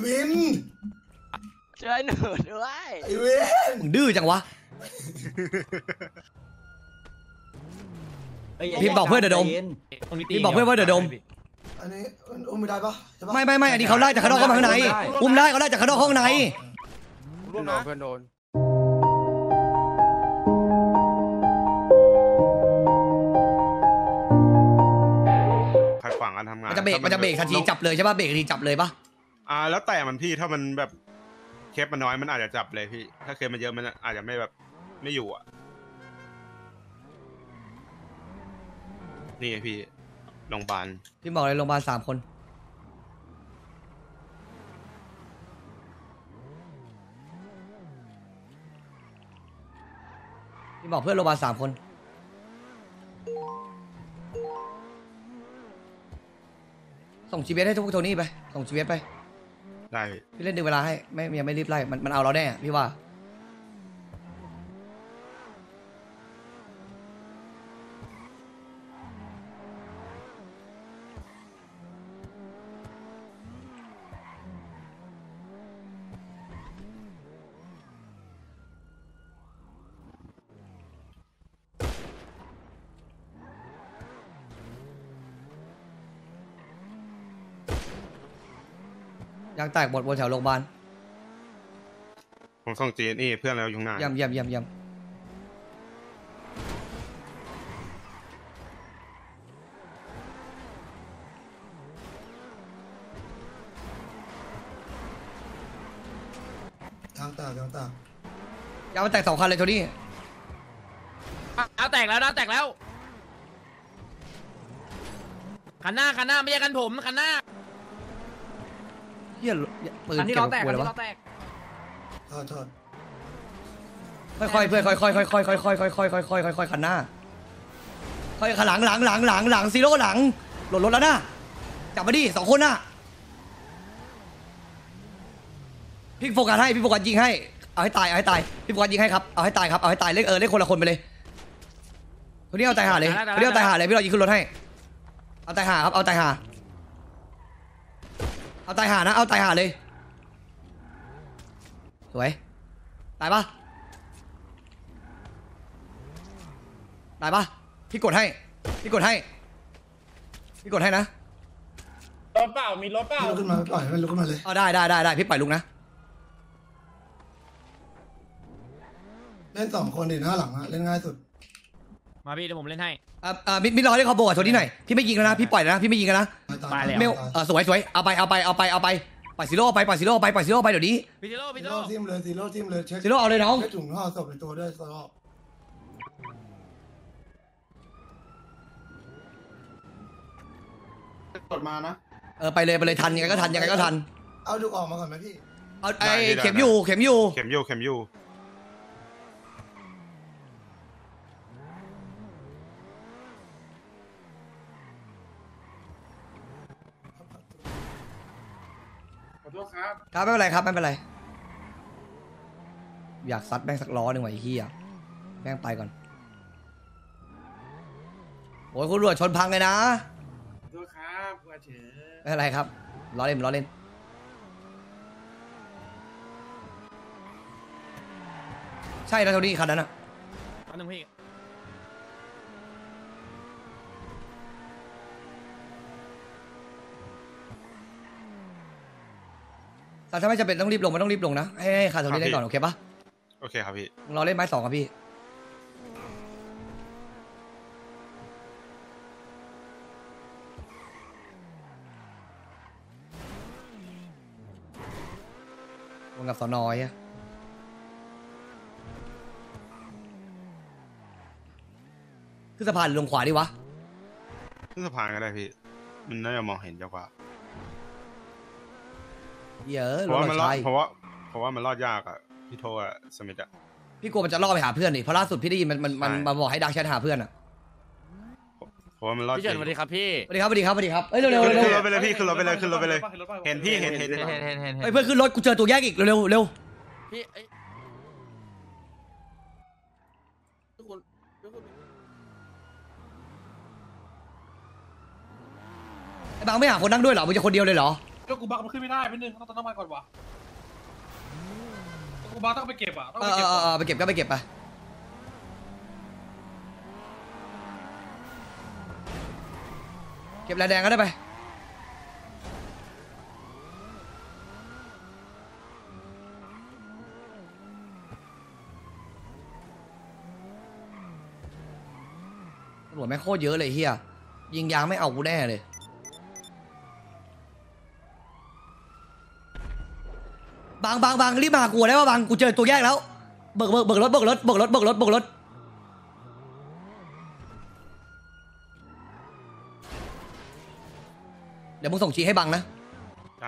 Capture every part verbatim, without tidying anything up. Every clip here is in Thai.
วินช่วยหนูด้วยไอ้วินมึงดื้อจังวะพี่บอกเพื่อนเดี๋ยวดมพี่บอกเพื่อนว่าเดี๋ยวดมอันนี้อุ้มไม่ได้ปะไม่ไม่ไม่อันนี้เขาไล่จากข้างนอกเข้ามาข้างในอุ้มได้เขาไล่จากข้างนอกข้างในเพื่อนโดนเพื่อนโดนขัดขวางการทำงานมันจะเบรกมันจะเบรกทันทีจับเลยใช่ป่ะเบรกทันทีจับเลยป่ะอ่าแล้วแต่มันพี่ถ้ามันแบบเคสมันน้อยมันอาจจะจับเลยพี่ถ้าเคสมันเยอะมันอาจจะไม่แบบไม่อยู่อ่ะนี่พี่โรงพยาบาลพี่บอกเลยโรงพยาบาลสามคนพี่บอกเพื่อนโรงพยาบาลสามคนส่งจีเวสให้ทุกโทนี่ไปส่งจีเวสไปได้พี่เล่นดึงเวลาให้ไม่ยังไม่รีบไล่มันมันเอาเราแน่พี่ว่ายังแตกหมดบนแถวโรงพยาบาลผมส่งจีนี่เพื่อนเราอยู่หน้าเยี่ยมเยี่ยมเยี่ยมเยี่ยมทางตากทางตากยาวมันแตกสองคันเลยโทนี่เอาแตกแล้วนะแตกแล้วคันหน้าคันหน้าไม่ใช่คันผมคันหน้าเฮียปืนคันที่ล้อแตกคันที่ล้อแตกทอดทอดค่อยๆเพื่อนค่อยๆค่อยๆค่อยๆค่อยๆค่อยๆค่อยๆค่อยๆค่อยๆคันหน้าค่อยๆหลังหลังหลังหลังหลังซีโร่หลังหล่นรถแล้วนะจับมาดิสองคนน่ะพี่โฟกัสให้พี่โฟกัสยิงให้เอาให้ตายเอาให้ตายพี่โฟกัสยิงให้ครับเอาให้ตายครับเอาให้ตายเล่นเออเล่นคนละคนไปเลยคนนี้เอาตายหาเลยคนนี้เอาตายหาเลยพี่เรายิงขึ้นรถให้เอาตายหาครับเอาตายหาเอาตายหานะเอาตายหาเลยสวยตายปะตายปะพี่กดให้พี่กดให้พี่กดให้นะรถเปล่ามีรถเปล่าลุกขึ้นมาปล่อยมันลุกขึ้นมาเลยเอาได้ได้ได้ได้พี่ปล่อยลุกนะเล่นสองคนดิหน้าหลังอะเล่นง่ายสุดมาพี่เดี๋ยวผมเล่นให้อ่าอ่ามิดมิดรอให้เขาโบกโทนี่หน่อยพี่ไม่ยิงแล้วนะพี่ปล่อยนะพี่ไม่ยิงกันนะตายแล้วเมลเออสวยสวยเอาไปเอาไปเอาไปเอาไปปล่อยซีโร่ไปปล่อยซีโร่ไปปล่อยซีโร่ไปเดี๋ยวนี้พี่ซีโร่พี่ซีซีโร่โร่ทิมเลยซีโร่ทิมเลยเช็คซีโร่เอาเลยน้องเช็คถุงห่อศพในตัวด้วยซีโร่กดมานะเออไปเลยไปเลยทันยังไงก็ทันยังไงก็ทันเอาดูออกมาก่อนไหมพี่เอาไอเข็มอยู่เข็มอยู่เข็มอยู่เข็มอยู่ขอโทษครับครับไม่เป็นไรครับไม่เป็นไรอยากซัดแม่งสักล้อหนึ่งไว้เฮียแม่งไปก่อนโอ้ยคุณตำรวจชนพังเลยนะขอโทษครับว่าเฉยไม่เป็นไรครับล้อเล่นล้อเล่นใช่นะโทนี่คันนั้นอ่ะคันหนึ่งพี่แต่ถ้าไม่จำเป็นต้องรีบลงมันต้องรีบลงนะให้ให้คาโทนี่ได้ก่อนโอเคปะโอเคครับพี่เราเล่นไม้สองครับพี่ลงกับสอนอยอะขึ้นสะพานหรือลงขวาดีวะขึ้นสะพานก็ได้พี่มันน่าจะมองเห็นเยอะกว่าเยอะเพราะว่ามันรอดเพราะว่าเพราะว่ามันรอดยากอ่ะพี่โทอ่ะสมิธอ่ะพี่กลัวมันจะล่อไปหาเพื่อนดิเพราะล่าสุดพี่ได้ยินมันมันมันมาบอกให้ดักแชทหาเพื่อนอ่ะเพราะว่ามันรอดพี่เฉินสวัสดีครับพี่สวัสดีครับสวัสดีครับสวัสดีครับเฮ้ยเร็วเร็วเร็วขึ้นรถไปเลยพี่ขึ้นรถไปเลยขึ้นรถไปเลยเห็นพี่เห็นเห็นเห็นเห็นเห็นเฮ้ยเพื่อนขึ้นรถกูเจอตัวแยกอีกเร็วเร็วเร็วพี่ไอ้บางไม่หาคนนั่งด้วยเหรอมึงจะคนเดียวเลยเหรอจ้ากูบักมันขึ้นไม่ได้เป็นหนึ่งต้องต้องมาก่อนวะกูบักต้องไปเก็บอ่ะต้องเอไปอเก็บเออเออไปเก็บก็ไปเก็บไปเก็บแรงแดงก็ได้ไปตำรวจแม่งโคตรเยอะเลยเฮียยิงยางไม่เอากูแน่เลยบางบางบางรีบมากูได้ว่าบางกูเจอตัวแยกแล้วเบิกเบิกเบิกรถเบิกรถเบิกรถเบิกรถเบิกรถเดี๋ยวมึงส่งชี้ให้บังนะได้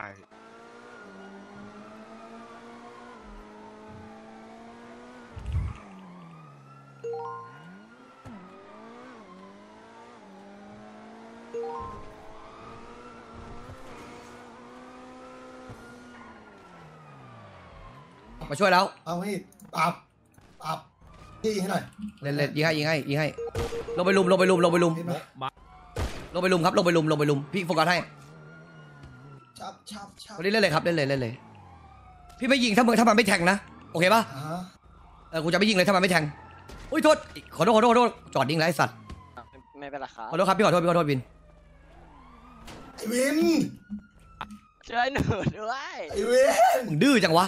มาช่วยแล้วเอาพี่ปับปับพี่ยิงให้หน่อยเล่นเล่นยิงให้ยิงให้ยิงให้ลงไปลุมลงไปลุมลงไปลุมพี่มาลงไปลุมครับลงไปลุมลงไปลุมพี่โฟกัสให้ชับชับชับวันนี้เล่นเลยครับเล่นเลยเล่นเลยพี่ไม่ยิงถ้ามึงถ้ามันไม่แทงนะโอเคปะอ่าเออกูจะไม่ยิงเลยถ้ามันไม่แทงอุ้ยโทษขอโทษขอโทษขอโทษจอดยิงไรสัตว์ไม่เป็นไรครับขอโทษครับพี่ขอโทษพี่ขอโทษวินไอวินช่วยหนูด้วยไอวินมึงดื้อจังวะ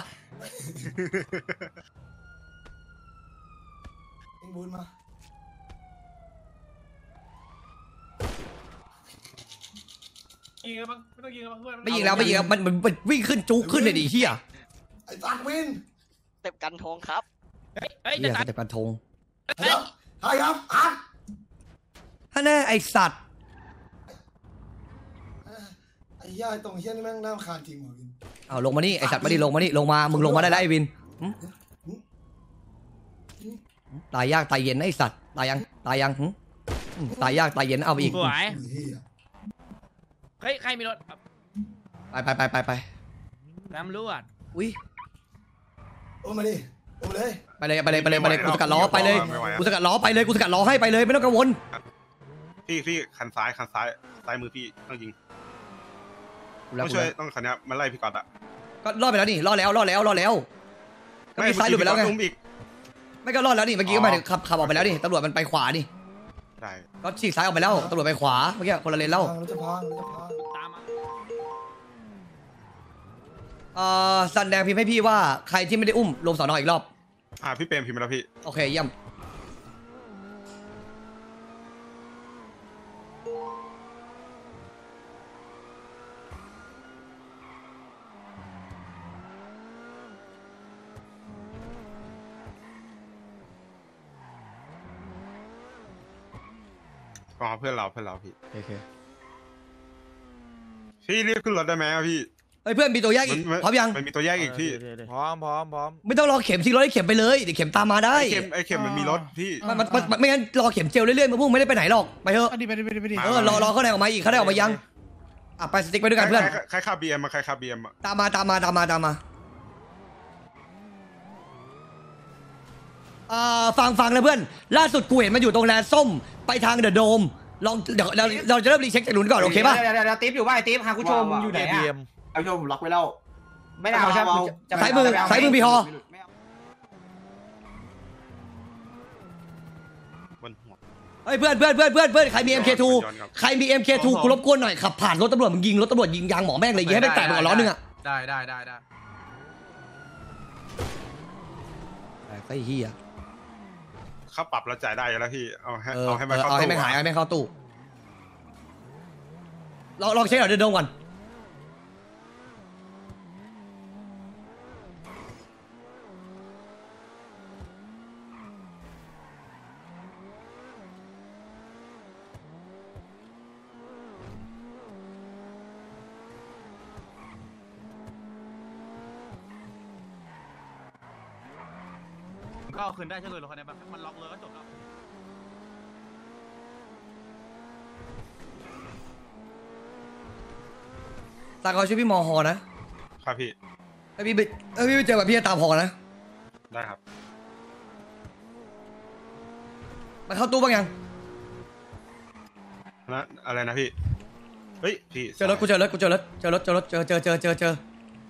ยิงบูนมายิงแล้วมั้งไม่ต้องยิงแล้วมั้งเพื่อนไม่ยิงแล้วไม่ยิงแล้วมันมันมันวิ่งขึ้นจุกขึ้นเลยดิเฮียไอตักวินเต็มกันทงครับเฮ้ยเฮ้ยเฮียจะสเต็ปการทงใช่ครับใช่ครับอ่ะถ้าแน่ไอสัตว์ไอ้ย่าตรงเฮี้ยนี่แม่งน่ารำคาญจริงว่ะวินเอาลงมานี่ไอสัตว์มาดิลงมานี่ลงมามึงลงมาได้แล้วไอวินหึตายยากตายเย็นนะไอสัตว์ตายยังตายยังหึหึตายยากตายเย็นเอาไปอีกสวยไอ้เฮียเฮ้ยใครมีรถไปไปไปไปไปตำรวจอุ้ยโอ้มาดิโอ้มาเลยไปเลยไปเลยไปเลยไปเลยกูสกัดล้อไปเลยไม่ไหวกูสกัดล้อไปเลยกูสกัดล้อให้ไปเลยไม่ต้องกังวลพี่พี่คันซ้ายคันซ้ายซ้ายมือพี่ต้องยิงกูแล้วต้องกูช่วยแล้วต้องคันนี้มาไล่พี่ก่อนอะก็รอดไปแล้วนี่รอดแล้วรอดแล้วรอดแล้วก็มีซ้ายหลุดไปแล้วไงอุ้มอีกไม่ก็รอดแล้วนี่เมื่อกี้ก็หมายถึงขับขับออกไปแล้วนี่ตำรวจมันไปขวานี่ได้ก็ฉีกซ้ายออกไปแล้วตำรวจไปขวาเมื่อกี้คนละเลนแล้วพังรถจะพังรถจะพังตามมาเอ่อสันแดงพิมพ์ให้พี่ว่าใครที่ไม่ได้อุ้มลงสอนออีกรอบอ่าพี่เปรมพิมพ์มาแล้วพี่โอเคเยี่ยมอ๋อเพื่อนเราเพื่อนเราพี่โอเคพี่รีบขึ้นรถได้ไหมอะพี่เฮ้ยเพื่อนมีตัวแยกอีกมันพร้อมยังมันมีตัวแยกอีกพี่พร้อมพร้อมพร้อมไม่ต้องรอเข็มสิรอให้เข็มไปเลยเดี๋ยวเข็มตามมาได้ไอเข็มไอเข็มมันมีรถพี่มันมันมันไม่งั้นรอเข็มเจลเรื่อยๆมาพุ่งไม่ได้ไปไหนหรอกไปเถอะอันนี้ไปดิไปดิไปดิเออรอรอเขาได้ออกมาอีกเขาได้ออกมายังอ่ะไปสติ๊กไปด้วยกันเพื่อนใครใครขับบีเอ็มมาใครขับบีเอ็มอะตามมาตามมาตามมาตามมาเอ่อฟังฟังนะเพื่อน ล่าสุดกูเห็นมันอยู่ตรงแลนด์ส้มไปทางเดอะโดมลองเดี๋ยวเราเราจะเริ่มรีเช็คจากหลุนก่อนโอเคป่ะเดี๋ยวเดี๋ยวเดี๋ยวติ๊บอยู่ป่ะไอ้ติ๊บหาคุณโชมมึงอยู่ไหนอ่ะเอาโชมผมล็อกไว้แล้ว ไม่ได้เอาเอาเอาจะไปซ้ายมือจะไปเซ้ายมือพี่ฮอไม่เอาบนหัวเฮ้ยเพื่อนเพื่อนเพื่อนเพื่อนเพื่อนใครมี เอ็ม เค ทูย้อนครับใครมี เอ็ม เค ทู กูรบกวนหน่อยขับผ่านรถตำรวจมึงยิงรถตำรวจยิงยางหมอแม่งเลยยิงให้แม่งแตกไปก่อนล้อนึงอ่ะได้ได้ได้ได้ไอ้เหี้ยค่าปรับเราจ่ายได้อยู่แล้วพี่เอาให้เออเอาให้มันเออเข้าเอาให้แม่งหายเอาให้แม่งเข้าตู้ลองลองเช็คหน่อยเดินดงก่อนก็เอาคืนได้ใช่เลยรถคันนี้มันล็อกเลยก็จบแล้วตาเขาช่วยพี่มอฮอนะครับพี่ถ้าพี่ไปถ้าพี่ไปเจอแบบพี่จะตามฮอนะได้ครับมันเข้าตู้บ้างยังนะอะไรนะพี่เฮ้ยพี่เจอรถกูเจอรถกูเจอรถเจอรถเจอรถเจอเจอเจอเจอเจอ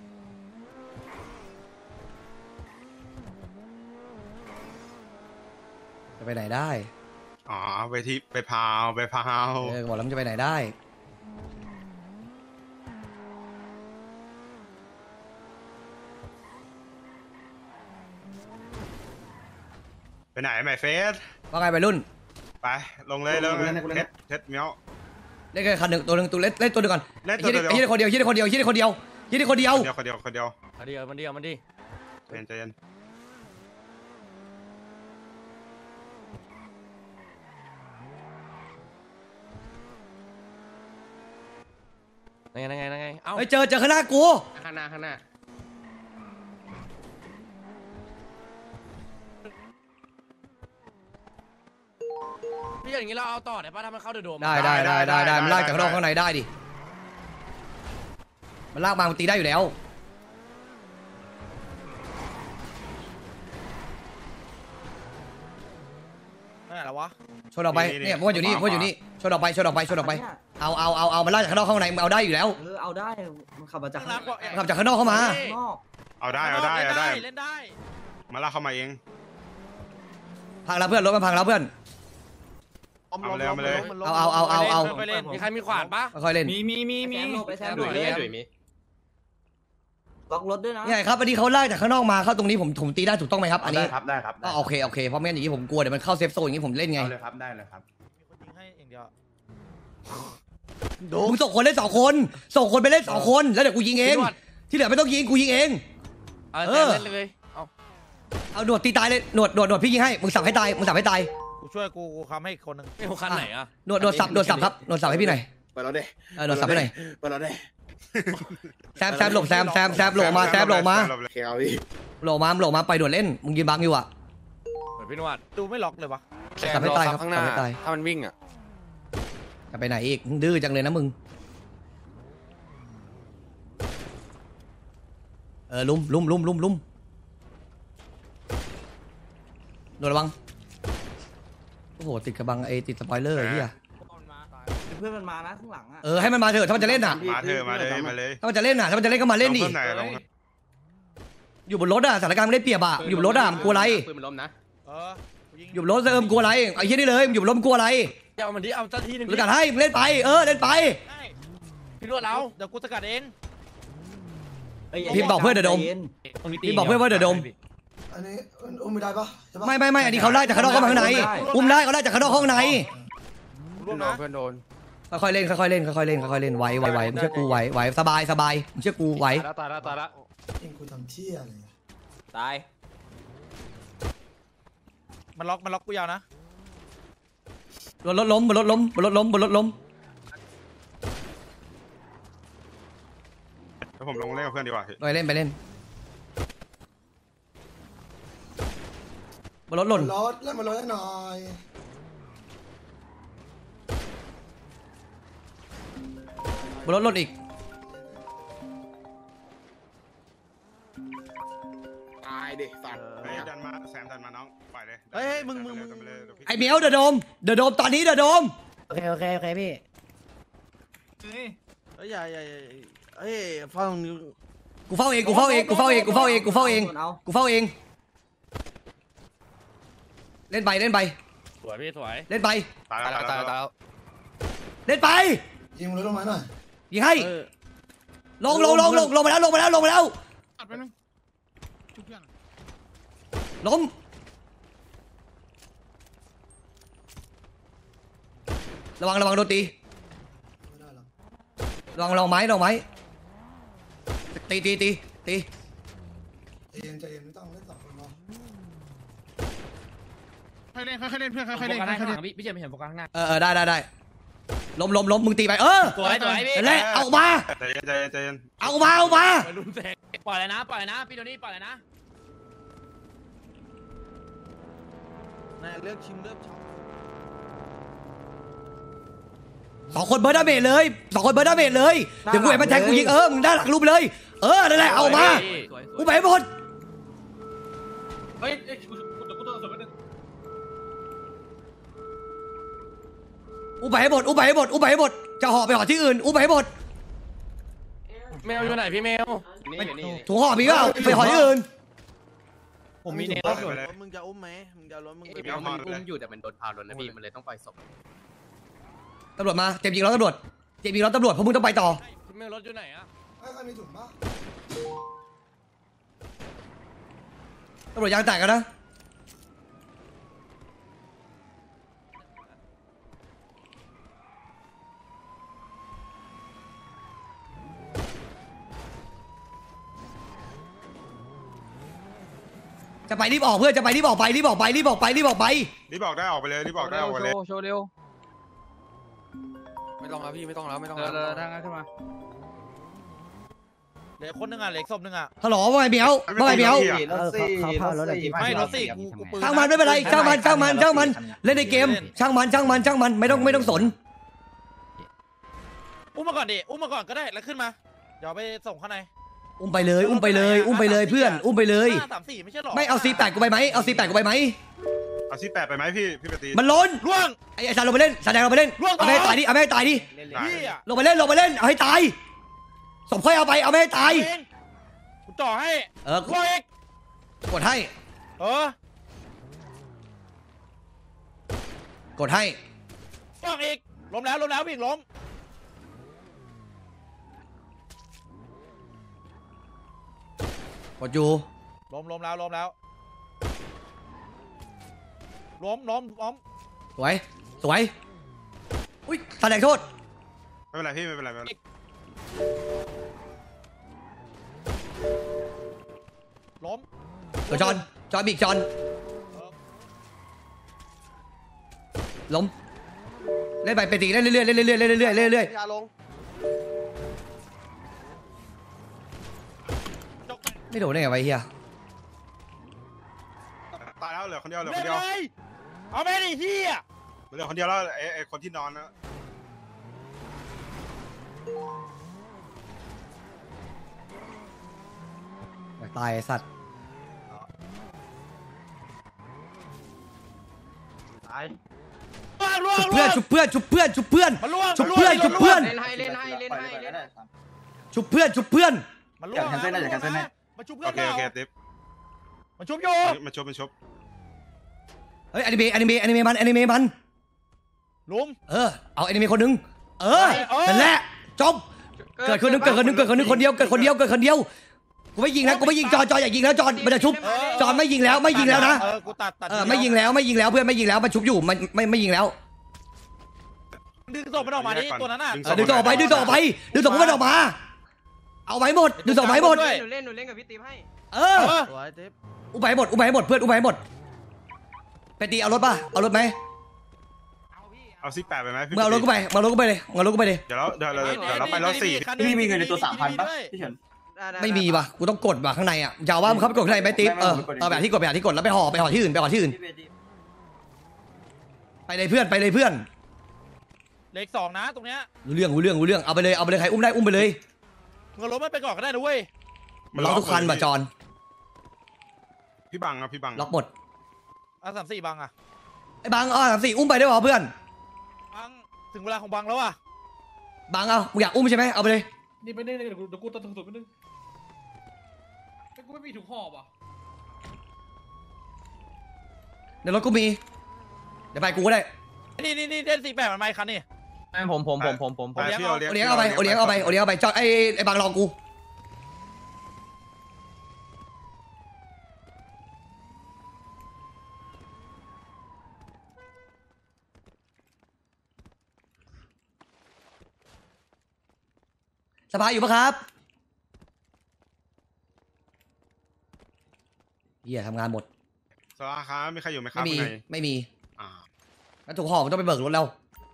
จะไปไหนได้อ๋อไปที่ไปพาวไปพาวเออบอกแล้วมันจะไปไหนได้ไปไหนไหมเฟสว่าไงไปรุ่นไปลงเลยลงเลยเท็ดเท็ดเมียวเล่นแค่คันหนึ่งตัวหนึ่งตัวเล่นเล่นตัวหนึ่งก่อนเล่นตัวเดียวไอ้ยี่คนเดียวยี่คนเดียวยี่คนเดียวยี่คนเดียวคนเดียวคนเดียวคนเดียวมันเดียวมันเดียวมันดีใจเย็นใจเย็นยังไงยังไงยังไงเอ้าเฮ้ยเจอเจอข้างหน้ากูข้างหน้าข้างหน้าพี่อย่างนี้เราเอาต่อได้ป่ะถ้ามันเข้าเดือดโดมได้ได้ได้ได้ได้มันลากจากข้างนอกข้างในได้ดิมันลากมามันตีได้อยู่แล้วนั่นแหละวะชนออกไปเนี่ยพวกอยู่นี่พวกอยู่นี่ชนออกไปชนออกไปชนออกไปเอาเอาเอาเอามันลากจากข้างนอกข้างในมันเอาได้อยู่แล้วเออเอาได้มันขับมาจากข้างนอกขับจากข้างนอกเข้ามานอกเอาได้เอาได้เอาได้เล่นได้มาลากเข้ามาเองพังแล้วเพื่อนรถมันพังแล้วเพื่อนเอามาเลยเอามาเลยเอาเอาเอาเอาเอาไปเล่นมีใครมีขวานปะค่อยๆเล่นมีมีมีมีไปแซมหลบไปแซมหลบล็อกรถด้วยนะนี่ไงครับอันนี้เขาลากจากข้างนอกมาเข้าตรงนี้ผมผมตีได้ถูกต้องไหมครับอันนี้ได้ครับได้ครับก็โอเคโอเคเพราะไม่งั้นอย่างนี้ผมกลัวเดี๋ยวมันเข้าเซฟโซนอย่างนี้ผมเล่นไงเอาเลยครับได้เลยครับมีคนยิงให้อย่างเดียวมึงส่งคนเล่นสองคนส่งคนไปเล่นสองคนแล้วเดี๋ยวกูยิงเองที่เหลือไม่ต้องยิงกูยิงเองเอาเออเล่นเลยเอาเอาหนวดตีตายเลยหนวดหนวดหนวดพี่ยิงให้มึงสับให้ตายมึงสับให้ตายกูช่วยกูกูทำให้คนหนึ่งไม่หัวคันไหนอ่ะหนวดหนวดสับหนวดสับครับหนวดสับให้พี่หน่อยไปแล้วเด้เออหนวดสับให้หน่อยไปแล้วเด้แซมแซมหลบแซมแซมแซมหลบมาแซมหลบมาโอเคเอาพี่หลบมาหลบมาไปด่วนเล่นมึงยืนบังอยู่อ่ะเหมือนพี่นวัดดูไม่ล็อกเลยวะสับให้ตายครับสับให้ตายถ้ามันวิ่งอ่ะจะไปไหนอีกมึงดื้อจังเลยนะมึงเออลุมลุมลุมลุมลุมโดนระวังโอ้โหติดกระบังไอ้ติดสปอยเลอร์ไอ้เหี้ยเพื่อนมันมานะข้างหลังอ่ะเออให้มันมาเถอะถ้ามันจะเล่นอ่ะมาเถอะมาเลยมาเลยถ้ามันจะเล่นอ่ะถ้ามันจะเล่นก็มาเล่นดิลงพิ่มไหนลงอยู่บนรถอ่ะสถานการณ์ไม่ได้เปรียบอ่ะอยู่บนรถอ่ะมึงกลัวอะไรปืนมันล้มนะเออกูยิงอยู่บนรถเออมึงกลัวอะไรไอ้เหี้ยนี่เลยมึงอยู่บนรถมึงกลัวอะไรเอามันดิเอาเจ้าที่หนึ่งกูจัดให้มึงเล่นไปเออเล่นไปได้พี่นวดเราเดี๋ยวกูสกัดเองพิมพ์บอกเพื่อนเดี๋ยวดม พี่บอกเพื่อนว่าเดี๋ยวดมอันนี้อุ้มไม่ได้ปะใช่ปะไม่ไม่ไม่อันนี้เขาไล่จากข้างนอกเข้ามาข้างในอุ้มได้เขาไล่จากข้างนอกเข้าข้างในร่วมนะเพื่อนโดนค่อยๆเล่นค่อยๆเล่นค่อยๆเล่นค่อยๆเล่นไหวไหวไหวมึงเชื่อกูไหวไหวสบายสบายมึงเชื่อกูไหวตายแล้วตายแล้วตายแล้วยิงกูทำเที่ยอะไรอะตายมันล็อกมันล็อกกูยาวนะบนรถล้มบนรถล้มบนรถล้มบนรถล้มแล้วผมลงเล่นกับเพื่อนดีกว่าพี่ไปเล่นไปเล่นบนรถหล่นรถเล่นมารถให้หน่อยบนรถหล่นอีกตายดิสัตว์เฮ้ยดันมาแซมดันมาน้องปล่อยเลยเฮ้ยมึงมึงมึงดันไปเลยดันไปเลยไอเมียวเดอะโดมเดอะโดมตอนนี้เดอะโดมโอเคโอเคโอเคพี่เฮ้ยเฮ้ยอย่าอย่าอย่าเฮ้ยฟังนิ้วกูเฝ้าเองกูเฝ้าเองกูเฝ้าเองกูเฝ้าเองกูเฝ้าเองเอากูเฝ้าเองเล่นไปเล่นไปสวยพี่สวยเล่นไปตายแล้วตายแล้วตายแล้วเล่นไปยิงรถลงมาหน่อยยิงให้ลงลงลงลงลงมาแล้วลงมาแล้วลงมาแล้วตัดไปนึงชุบเพื่อนล้มระวังระวังโดนตีไม่ได้หรอกระวังระวังไม้ระวังไม้ตีตีตีตีใจเย็นใจเย็นไม่ต้องเล่นสองคนรอค่อยเล่นค่อยเล่นเพื่อนค่อยเล่นโฟกัสค่อยข้างหเล่นลังพี่พี่เจมส์เห็นโฟกัสข้างหน้าเออเออได้ได้ได้ล้มล้มล้มมึงตีไปเออสวยสวยพี่นั่นแหละเอามาใจเย็นใจเย็นใจเย็นเอามาเอามาวัยรุ่นแสงปล่อยเลยนะปล่อยเลยนะพี่โทนี่ปล่อยเลยนะนะเลือกชิมเลือกช็อปสองคนเบิร์ดดาเมจเลยสองคนเบิร์ดดาเมจเลยเดี๋ยวกูเห็นมันแทงกูยิงเออมึงได้หลักรูปเลยเออนั่นแหละเอามากูไปหมดเฮ้ยเอ้ยกูกูกูตัวสวยไปหนึ่งอุบไปให้หมดอุบไปให้หมดอุบไปให้หมดจะห่อไปห่อที่อื่นอุ้มไปให้หมดเมลอยู่ไหนพี่เมลถุงห่อมีเปล่าไปห่อที่อื่นผมมีเนปล่รอยไปเลยมึงจะอุ้มไหมมึงจะรถมึงเดี๋ยวมันอุ้มอยู่แต่มันโดนพาวรถนะพี่มันเลยต้องปล่อยศพตำรวจมาเจ็บยิงแล้วตำรวจเจ็บยิงแล้วตำรวจพวกมึงต้องไปต่อพี่เมลรถอยู่ไหนอะใครมีถุงปะตำรวจยางแตกกันนะจะไปรีบออกเพื่อนจะไปรีบออกไปรีบออกไปรีบออกไปรีบออกไปรีบบอกได้ออกไปเลยรีบบอกได้ออกไปเลยโชว์เร็วไม่ต้องแล้วพี่ไม่ต้องแล้วไม่ต้องเอแล้วอทางนั้นขึ้นมาเหลือคนนึงอ่ะเหลือศพนึงอ่ะฮัลโหลว่าไงเมียวว่าไงเมียวรถสี่เขาพารถอะไรที่ไม่รถสี่กูกูปืนช่างมันไม่เป็นไรช่างมันช่างมันช่างมันเล่นในเกมช่างมันช่างมันช่างมันไม่ต้องไม่ต้องสนอุ้มมาก่อนดิอุ้มมาก่อนก็ได้แล้วขึ้นมาเดี๋ยวไปส่งข้างในอุ้มไปเลยอุ้มไปเลยอุ้มไปเลยเพื่อนอุ้มไปเลยห้าสามสี่ไม่ใช่หรอไม่เอาซีแปดกูไปไหมเอาซีแปดกูไปไหมเอาซีแปดไปไหมพี่พี่ปฏิมันล้นล่วงไอ้ไอ้สารลงไปเล่นสารแดงลงไปเล่นร่วงต่อเอาไม่ให้ตายดิเอาไม่ให้ตายดิพี่อ่ะลงไปเล่นลงไปเล่นเอาให้ตายสมค่อยเอาไปเอาไม่ให้ตายเองกูต่อให้เออล่วงอีกกดให้เออกดให้ล่วงอีกล้มแล้วล้มแล้วพี่ล้มกดอยู่ล้มล้มแล้วล้มแล้วล้มล้มล้มสวยสวยอุ้ยสารแดงโทษไม่เป็นไรพี่ไม่เป็นไรไม่เป็นไรล้มเออจอนจอนบีกจอนล้มเล่นไปไปตีเล่นเรื่อยๆเล่นเรื่อยๆเล่นเรื่อยๆเล่นเรื่อยยาลงจกๆไม่โดนได้ไงวะไอ้เฮียตายแล้วเหลือคนเดียวเหลือคเล่นนเดียวเลยเอาแม่ดิพี่อ่ะเหลือคนเดียวแล้วไอ้ไอ้คนที่นอนนะตายไอ้สัตว์ตายล่วงชุบล่เพื่วอนงชุบเพื่อนชุบเพื่อนชุบเพื่อนมันล่วงชุบเพื่อนชุบเพื่อนเล่นให้เล่นให้เล่นให้เล่นให้ชุบเพื่อนชุบเพื่อนมันล่วงนะมันล่วงนะมาชุบเพื่โออนเคเราโอเคติ๊บมันชุบอยู่มาชบมาชบเฮ้ยอนิเมะอนิเมะอนิเมะมันอนิเมะมันลุมเออเอาอนิเมะคนหนึงเออเออนั่นแหละจบเกิดคนหนึงเกิดคนหนึงเกิดคนหนึงคนเดียวเกิดคนเดียวเกิดคนเดียวกูไม่ยิงนะกูไม่ยิงจอนจอนอย่ายิงแล้วจอนมันจะชุบจอนไม่ยิงแล้วไม่ยิงแล้วนะเออกูตัดตัดเออไม่ยิงแล้วไม่ยิงแล้วเพื่อนไม่ยิงแล้วมันชุบอยู่มันไม่ไม่ยิงแล้วดึงศพมันออกมาดิตัวนั้นน่ะเออดึงตัวออกไปดึงตัวออกไปดึงตัวมันออกมา เอาไว้หมดดึงตัวไว้หมดหนูเล่นหนูเล่นกับพี่ติ๊บให้เออเออสวยเท็บอุ้มไปให้หมดอุ้มไปให้หมดเพื่อนอุ้มไปให้หมดไปตีเอารถป่ะเอารถไหมเอาซีแปดไปไหมพี่มึงเอารถกูไปมึงเอารถกูไปเลยมึงเอารถกูไปเลยเดี๋ยวเราเดี๋ยวเราเดี๋ยวเราไปรถสี่พี่มีเงินในตัวสามพันป่ะพี่เฉินไม่มีว่ะกูต้องกดว่ะข้างในอ่ะอย่าว่ามึงเข้าไปกดข้างในไหมติ๊บเออเออแบบที่กดแบบที่กดแล้วไปห่อไปห่อที่อื่นไปห่อที่อื่นไปเลยเพื่อนไปเลยเพื่อนเลขสองนะตรงเนี้ยรู้เรื่องรู้เรื่องรู้เรื่องเอาไปเลยเอาไปเลยใครอุ้มได้อุ้มไปเลยมึงเอารถมันไปก่อนก็ได้นะเว้ยมันล็อกทุกคันว่ะจอนพี่บังนะพี่บังล็อกหมดอ่ะสามสี่บังอ่ะไอ้บังอ๋อสามสี่อุ้มไปได้ป่ะเพื่อนบังถึงเวลาของบังแล้วอ่ะบังเอามึงอยากอุ้มใช่ไหมเอาไปเลยนี่ไปเล่นเดี๋ยวกูเดี๋ยวกูตัดถุงถุงไปนึงแต่กูไม่มีถุงห่อป่ะในรถกูมีเดี๋ยวไปกูก็ได้นี่นี่นี่เล่นสี่แปดมันไม่คันนี่ผมผมผมผมผมไปพี่โอเลี้ยงเอาไปโอเลี้ยงเอาไปโอเลี้ยงเอาไปจอดไอ้ไอ้บังรองกูสภาอยู่ปะครับเหี้ยทำงานหมดสวัสดีครับมีใครอยู่ไหมครัไม่บมีข้างในไม่มีอ่างั้นถูกห่อมันต้องไปเบิกรถเรา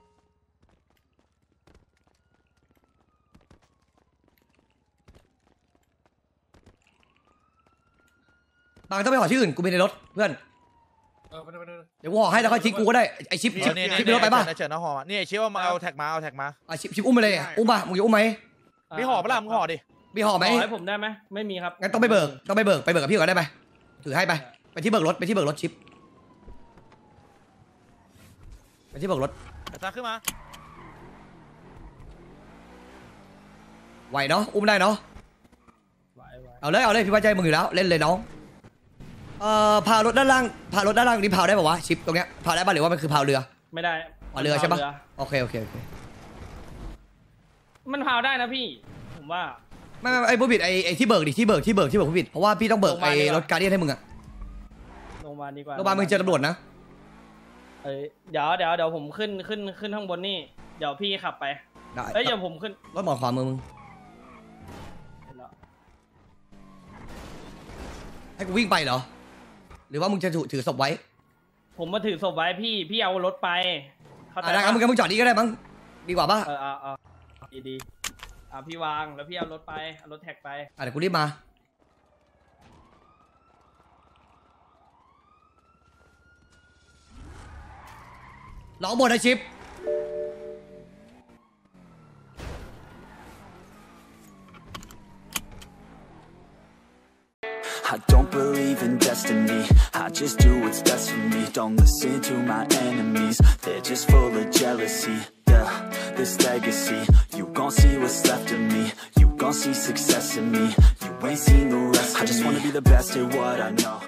บางต้องไปห่อที่อื่นกูมีในรถเพื่อนเออไปไปไปเดี๋ยวกูห่อให้แล้วค่อยทิ้งกูก็ได้ไอชิปชิปชิปในรถไปป่ะเฉินเอาห่อมานี่ไอ้เชี่ยวมาเอาแท็กมาเอาแท็กมาอ่ะชิปชิปอุ้มไปเลยอุ้มป่ะมึงจะอุ้มไหมมีห่อปะล่ะมึงห่อดิมีห่อไหมให้ผมได้ไหมไม่มีครับงั้นต้องไปเบิกต้องไปเบิกไปเบิกกับพี่ก่อนได้ไหมถือให้ไปไปที่เบิกรถไปที่เบิกรถชิปไปที่เบิกรถไอ้ตาขึ้นมาไหวเนาะอุ้มได้เนาะไหวไหวเอาเลยเอาเลยพี่ว่าใจมึงอยู่แล้วเล่นเลยน้องเอ่อพารถด้านล่างพารถด้านล่างนี่พาวได้ป่าวะชิปตรงเนี้ยพาวได้ป่ะหรือว่ามันคือพาวเรือไม่ได้พาวเรือใช่ปะโอเคโอเคโอเคมันพาวได้นะพี่ผมว่าไม่ไม่ไอ้ผู้ผิดไอ้ไอ้ที่เบิกดิที่เบิกที่เบิกที่เบิกผู้ผิดเพราะว่าพี่ต้องเบิกไอ้รถการ์เดียนให้มึงอะลงมาดีกว่าโรงพยาบาลมึงเจอตำรวจนะเอ้ยเดี๋ยวเดี๋ยวเดี๋ยวผมขึ้นขึ้นขึ้นข้างบนนี่เดี๋ยวพี่ขับไปได้เอ้ยเดี๋ยวผมขึ้นรถหมอขวามือมึงให้กูวิ่งไปเหรอหรือว่ามึงจะถือถือศพไว้ผมมาถือศพไว้พี่พี่เอารถไปเข้าใจอ่ะได้ครับปะมึงก็มึงจอดนี่ก็ได้มั้งดีกว่าป่ะเออเอาเอาดีดีอ่ะพี่วางแล้วพี่เอารถไปเอารถแท็กไปอ่ะเดี๋ยวกูรีบมาล้อบนนะชิป I don't believe in destiny, I just do what's best for me. Don't listen to my enemies, they're just full of jealousy. Yeah, this legacy, you gon' see what's left of me. You gon' see success in me, you ain't seen the rest of me. I just wanna be the best at what I know.